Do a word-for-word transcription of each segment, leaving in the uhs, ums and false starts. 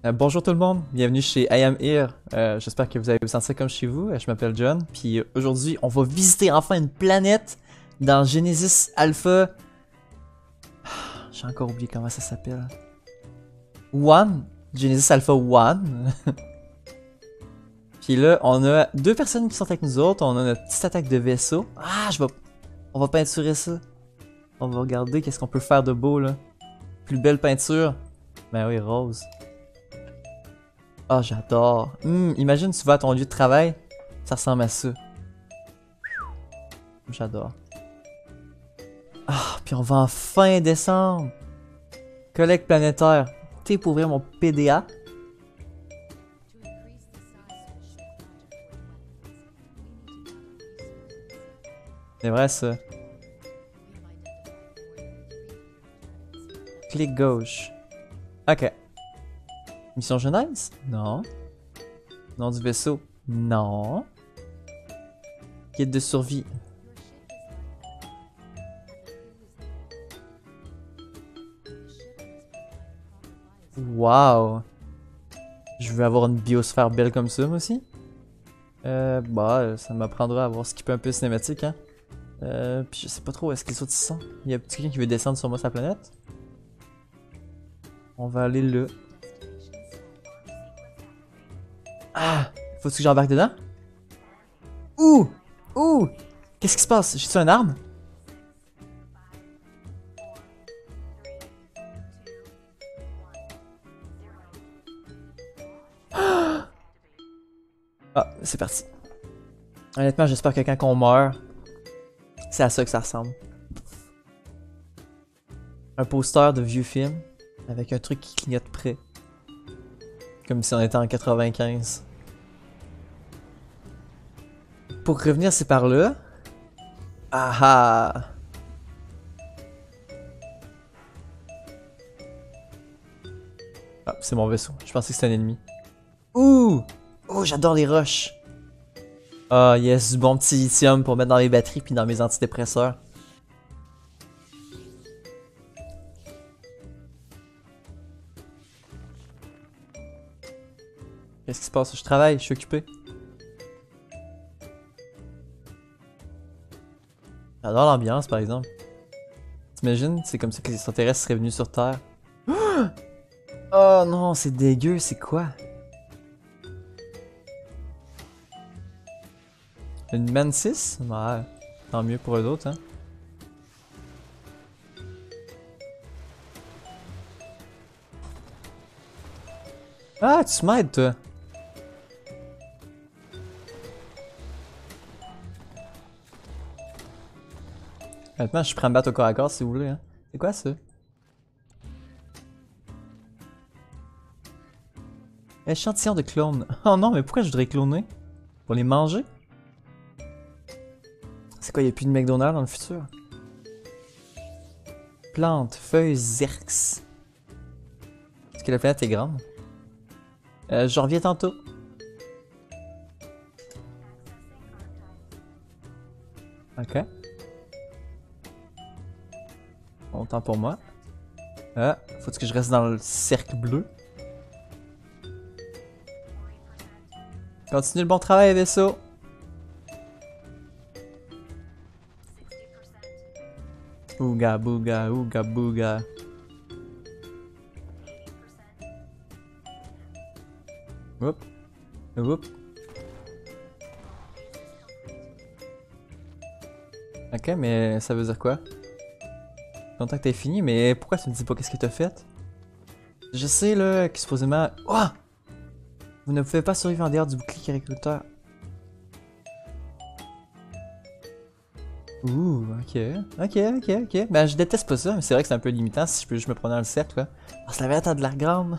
Euh, bonjour tout le monde, bienvenue chez I Am Here. Euh, J'espère que vous allez vous sentir comme chez vous. Euh, je m'appelle John, puis aujourd'hui on va visiter enfin une planète dans Genesis Alpha. J'ai encore oublié comment ça s'appelle. One, Genesis Alpha One. Puis là, on a deux personnes qui sont avec nous autres. On a notre petite attaque de vaisseau. Ah, je vais, on va peinturer ça. On va regarder qu'est-ce qu'on peut faire de beau là. Plus belle peinture. Ben oui, rose. Ah, oh, j'adore. Hum, imagine tu vas à ton lieu de travail, ça ressemble à ça. J'adore. Ah, puis on va enfin descendre. Collecte planétaire. T'es pour ouvrir mon P D A. C'est vrai ça. Clic gauche. Ok. Mission Genèse? Non. Nom du vaisseau? Non. Guide de survie? Wow! Je veux avoir une biosphère belle comme ça, moi aussi. Euh, bah, ça m'apprendra à voir skipper un peu cinématique, hein. Euh, puis je sais pas trop où est-ce que les autres sont. Il y a quelqu'un qui veut descendre sur moi sa planète. On va aller là. Ah! Faut-tu que j'embarque dedans? Ouh! Ouh! Qu'est-ce qui se passe? J'ai-tu une arme? Ah, c'est parti. Honnêtement, j'espère que quand on meurt, c'est à ça que ça ressemble. Un poster de vieux film avec un truc qui clignote près. Comme si on était en quatre-vingt-quinze. Pour revenir, c'est par là. Ah ah! Ah, c'est mon vaisseau. Je pensais que c'était un ennemi. Ouh! Oh, j'adore les roches. Ah, oh, yes, du bon petit lithium pour mettre dans mes batteries puis dans mes antidépresseurs. Qu'est-ce qui se passe? Je travaille, je suis occupé. J'adore l'ambiance, par exemple. T'imagines? C'est comme ça que les extraterrestres seraient venus sur Terre. Oh non, c'est dégueu, c'est quoi? Une mantis? Ouais, tant mieux pour eux autres, hein. Ah, tu m'aides, toi! Maintenant, je suis prêt à me battre au corps à corps si vous voulez, hein. C'est quoi ça? Échantillon de clones. Oh non, mais pourquoi je voudrais cloner? Pour les manger? C'est quoi, y'a plus de McDonald's dans le futur? Plantes, feuilles, zerx. Est-ce que la planète est grande? Euh, je reviens tantôt. Ok. Bon temps pour moi. Ah, faut que je reste dans le cercle bleu. Continue le bon travail, vaisseau. Ouga bouga, ouga bouga. Oup. Oup. Ok, mais ça veut dire quoi? Content que t'aies fini, mais pourquoi tu me dis pas qu'est-ce que t'as fait? Je sais là que supposément... Oh! Vous ne pouvez pas survivre en dehors du bouclier agriculteur. Ouh, ok. Ok, ok, ok. Ben je déteste pas ça, mais c'est vrai que c'est un peu limitant si je peux juste me prendre dans le cercle, quoi. Parce que la verte a de l'air grande.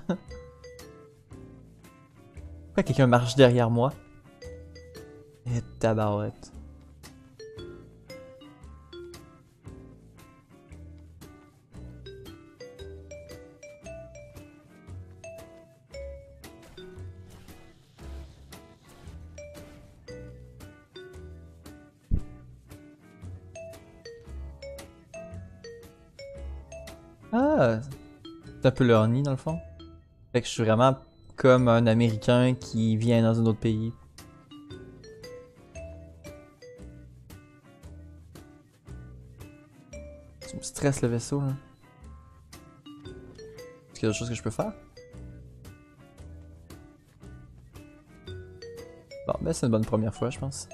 Pourquoi quelqu'un marche derrière moi? Et tabarouette. Ah! C'est un peu le honey dans le fond. Fait que je suis vraiment comme un Américain qui vient dans un autre pays. Tu me stresses le vaisseau, là. Est-ce qu'il y a d'autres choses que je peux faire? Bon, ben c'est une bonne première fois, je pense.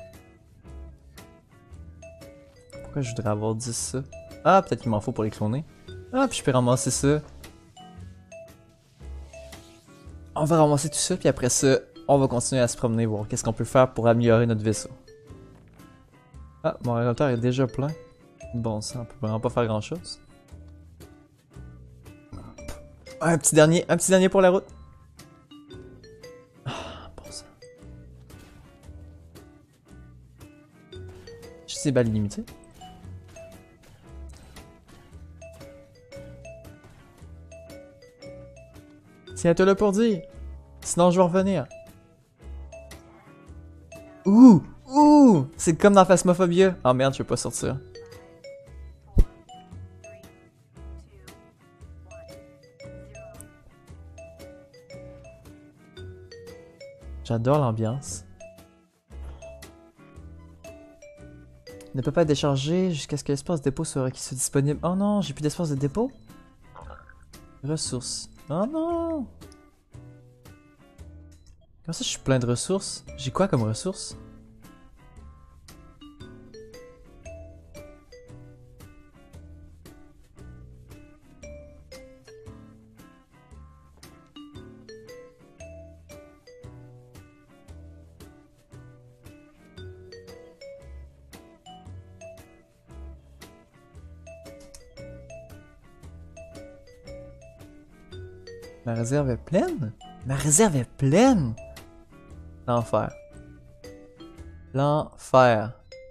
Pourquoi je voudrais avoir dix ça? Ah, peut-être qu'il m'en faut pour les cloner. Ah, puis je peux ramasser ça. On va ramasser tout ça, puis après ça, on va continuer à se promener, voir qu'est-ce qu'on peut faire pour améliorer notre vaisseau. Ah, mon réacteur est déjà plein. Bon sang, on peut vraiment pas faire grand-chose. Un petit dernier, un petit dernier pour la route. Ah, bon sang. J'ai ces balles illimitées. Tiens-toi là pour dire. Sinon, je vais revenir. Ouh! Ouh! C'est comme dans Phasmophobia. Oh merde, je peux pas sortir. J'adore l'ambiance. Ne peut pas être déchargé jusqu'à ce que l'espace de dépôt soit, soit disponible. Oh non, j'ai plus d'espace de dépôt. Ressources. Oh non! Comment ça je suis plein de ressources? J'ai quoi comme ressources? Ma réserve est pleine? Ma réserve est pleine? L'enfer. L'enfer.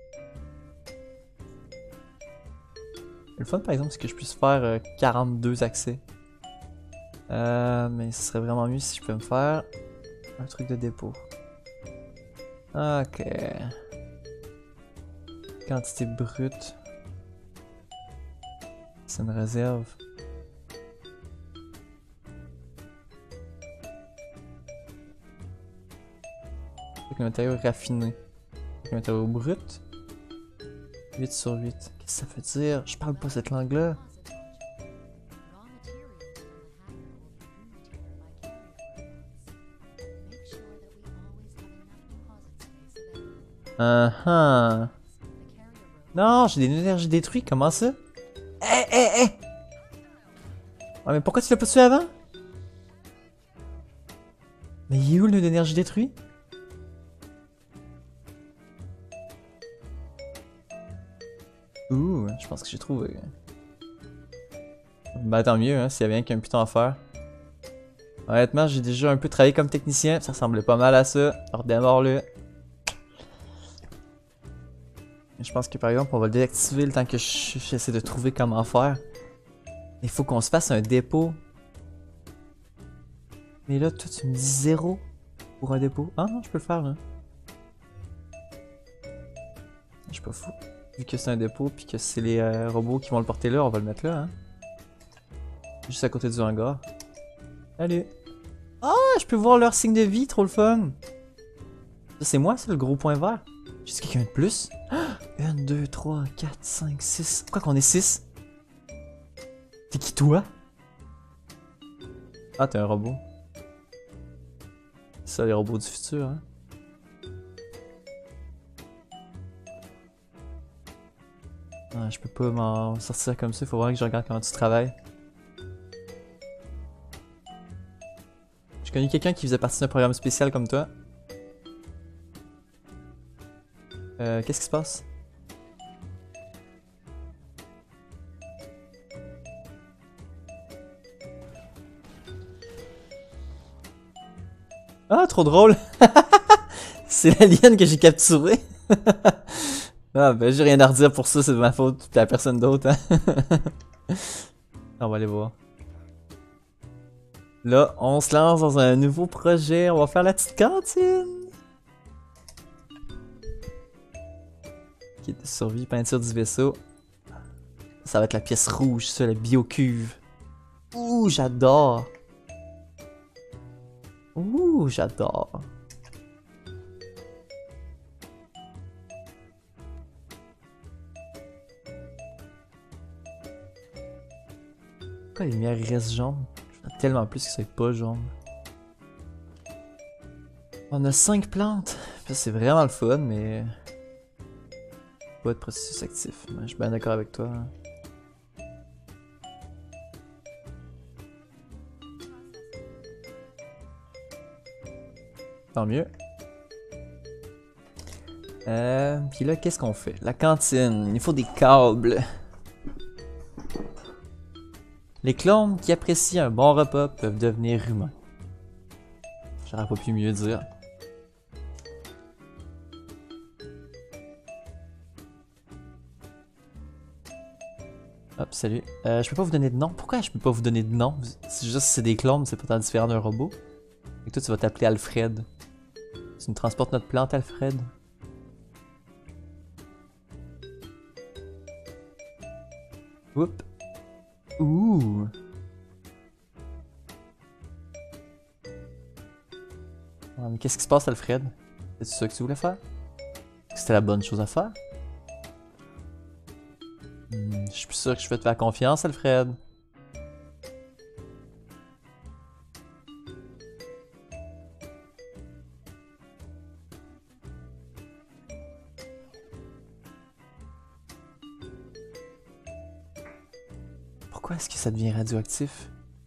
Le fun par exemple c'est que je puisse faire euh, quarante-deux accès. Euh, mais ce serait vraiment mieux si je peux me faire un truc de dépôt. Ok. Quantité brute. C'est une réserve. Avec le matériau raffiné. Avec le matériau brut. huit sur huit. Qu'est-ce que ça veut dire? Je parle pas cette langue-là. Uh -huh. Non, j'ai des énergies détruites, comment ça? Eh, eh, eh! Ouais, mais pourquoi tu l'as pas tué avant? Mais il est où le nœud d'énergie détruit? Ouh, je pense que j'ai trouvé. Bah tant mieux, hein, s'il y avait rien qu'un putain à faire. Honnêtement, j'ai déjà un peu travaillé comme technicien, ça ressemblait pas mal à ça. Redémarre-le. Je pense que par exemple, on va le désactiver le temps que j'essaie de trouver comment faire. Il faut qu'on se fasse un dépôt. Mais là, toi, tu me dis zéro pour un dépôt. Ah non, je peux le faire là. Je suis pas fou. Vu que c'est un dépôt puis que c'est les euh, robots qui vont le porter là, on va le mettre là. Hein. Juste à côté du hangar. Salut. Ah, je peux voir leur signe de vie, trop le fun. C'est moi, c'est le gros point vert. J'ai quelqu'un de plus. un, deux, trois, quatre, cinq, six. Pourquoi qu'on est six? T'es qui toi? Ah, t'es un robot. C'est ça les robots du futur, hein? Ah, je peux pas m'en sortir comme ça, il faut vraiment que je regarde comment tu travailles. J'ai connu quelqu'un qui faisait partie d'un programme spécial comme toi. Euh, qu'est-ce qui se passe? Ah, trop drôle! C'est l'alien que j'ai capturé! Ah, ben j'ai rien à redire pour ça, c'est de ma faute, pis à personne d'autre, hein. On va aller voir. Là, on se lance dans un nouveau projet, on va faire la petite cantine! Kit de survie, peinture du vaisseau. Ça va être la pièce rouge, ça, la biocuve. Ouh, j'adore! Ouh, j'adore. Pourquoi les lumières restent jaunes? Je veux tellement plus que ça soit pas jaune. On a cinq plantes. C'est vraiment le fun, mais... Pas de processus actif. Je suis bien d'accord avec toi. Tant mieux. Euh, Puis là, qu'est-ce qu'on fait? La cantine. Il faut des câbles. Les clones qui apprécient un bon repas peuvent devenir humains. J'aurais pas pu mieux dire. Hop, salut. Euh, je peux pas vous donner de nom. Pourquoi je peux pas vous donner de nom? C'est juste si c'est des clones, c'est pas tant différent d'un robot. Et toi, tu vas t'appeler Alfred. Tu me transportes notre plante, Alfred? Oups. Ouh. Ah, mais qu'est-ce qui se passe, Alfred? C'est ça que tu voulais faire? Est-ce que c'était la bonne chose à faire? Hmm, je suis plus sûr que je peux te faire confiance, Alfred. Pourquoi est-ce que ça devient radioactif?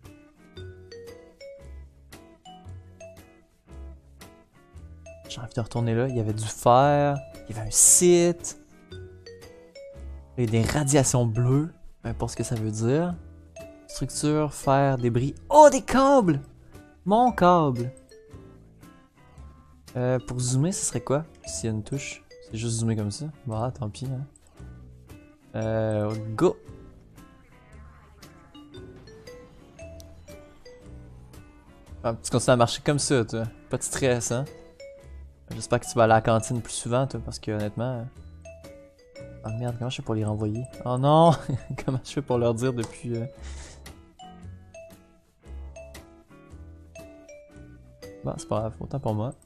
J'ai envie de retourner là. Il y avait du fer, il y avait un site. Il y a des radiations bleues, peu importe ce que ça veut dire. Structure, fer, débris. Oh, des câbles! Mon câble! Euh, pour zoomer, ce serait quoi? S'il y a une touche. C'est juste zoomer comme ça. Bah, tant pis. Hein. Euh, go! Ah, tu continues à marcher comme ça, toi. Pas de stress, hein? J'espère que tu vas aller à la cantine plus souvent, toi, parce que honnêtement... Oh merde, comment je fais pour les renvoyer? Oh non! Comment je fais pour leur dire depuis... Euh... Bon, c'est pas grave, autant pour moi.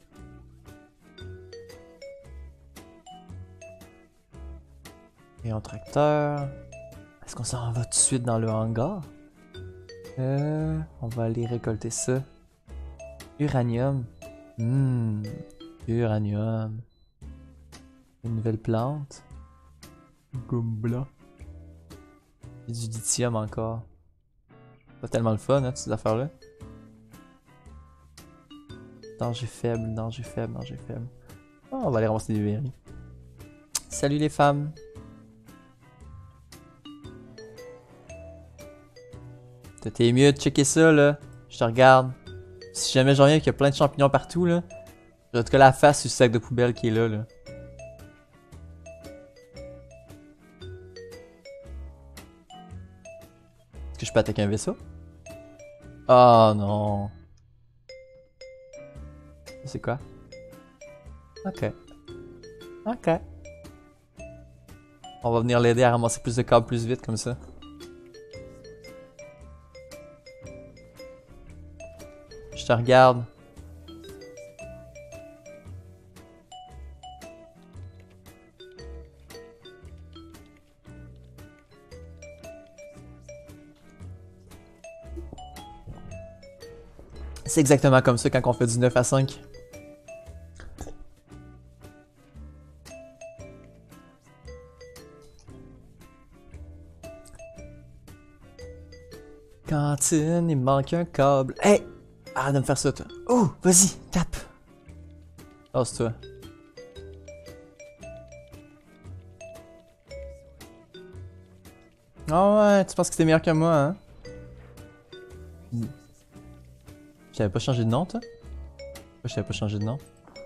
Et un tracteur... Est-ce qu'on s'en va tout de suite dans le hangar? Euh... On va aller récolter ça. Uranium. Hmm... Uranium. Une nouvelle plante. Gomme blanc. Et du lithium encore. Pas tellement le fun, hein, toutes ces affaires-là. Danger faible, danger faible, danger faible. Oh, on va aller ramasser des berries. Salut les femmes. T'es mieux de checker ça, là. Je te regarde. Si jamais j'en viens qu'il y a plein de champignons partout, là. Je vais te coller la face sur ce sac de poubelle qui est là, là. Est-ce que je peux attaquer un vaisseau? Oh non. C'est quoi? Ok. Ok. On va venir l'aider à ramasser plus de câbles plus vite comme ça. Je te regarde. C'est exactement comme ça quand on fait du neuf à cinq. Cantine, il me manque un câble. Hey! Arrête de me faire ça, toi. Oh, vas-y, tape. Oh, c'est toi. Oh ouais, tu penses que t'es meilleur que moi, hein? J'avais pas changé de nom, toi? Pourquoi je t'avais pas changé de nom?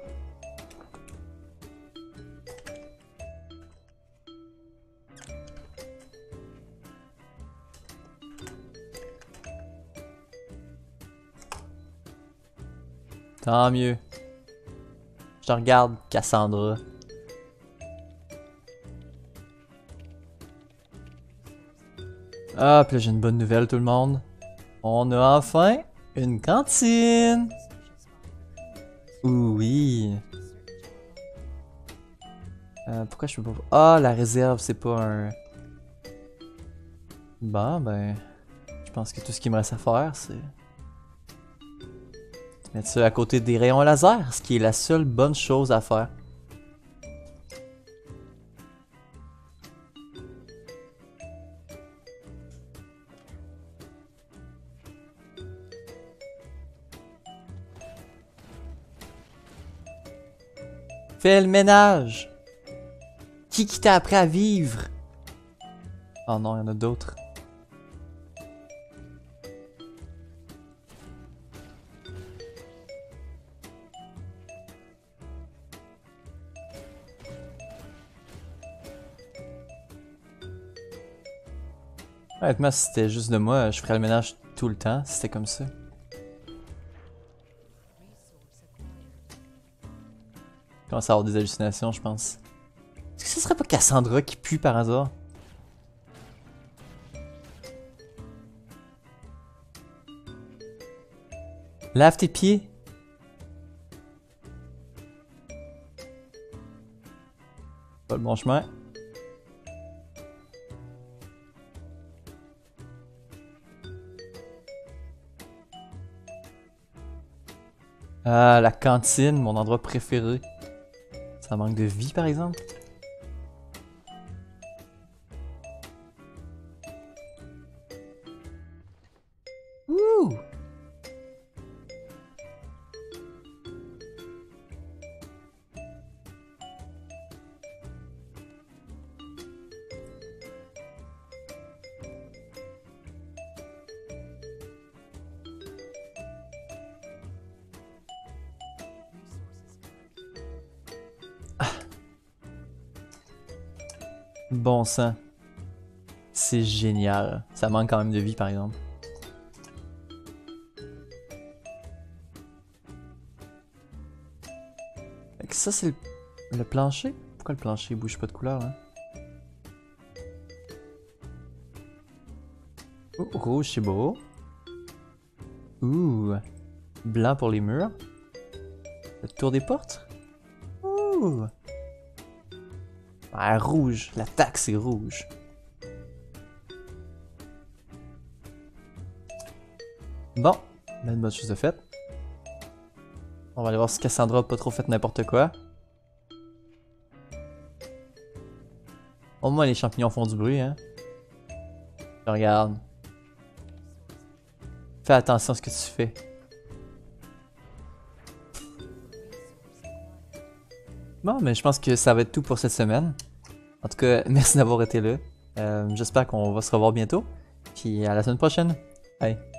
Tant mieux. Je te regarde, Cassandra. Ah, puis là j'ai une bonne nouvelle tout le monde. On a enfin une cantine. Ouh, oui. Euh, pourquoi je peux pas... Ah, la réserve, c'est pas un... Bon, ben... Je pense que tout ce qu'il me reste à faire, c'est... mettre ça à côté des rayons laser, ce qui est la seule bonne chose à faire. Fais le ménage! Qui qui t'a appris à vivre? Oh non, il y en a d'autres. Honnêtement, si c'était juste de moi, je ferais le ménage tout le temps, si c'était comme ça. Je commence à avoir des hallucinations, je pense. Est-ce que ce serait pas Cassandra qui pue par hasard? Lave tes pieds. Pas le bon chemin. Ah, la cantine, mon endroit préféré. Ça manque de vie, par exemple? Wouh! Bon sang. C'est génial. Ça manque quand même de vie, par exemple. Fait que ça, c'est le... le plancher? Pourquoi le plancher bouge pas de couleur, hein? Oh, rouge, c'est beau. Ouh. Blanc pour les murs. Le tour des portes. Ouh. Ah, rouge. L'attaque, c'est rouge. Bon. Même bonne chose de faite. On va aller voir si Cassandra a pas trop fait n'importe quoi. Au moins, les champignons font du bruit, hein. Regarde. Fais attention à ce que tu fais. Bon, mais je pense que ça va être tout pour cette semaine. En tout cas, merci d'avoir été là. Euh, J'espère qu'on va se revoir bientôt. Puis à la semaine prochaine. Bye.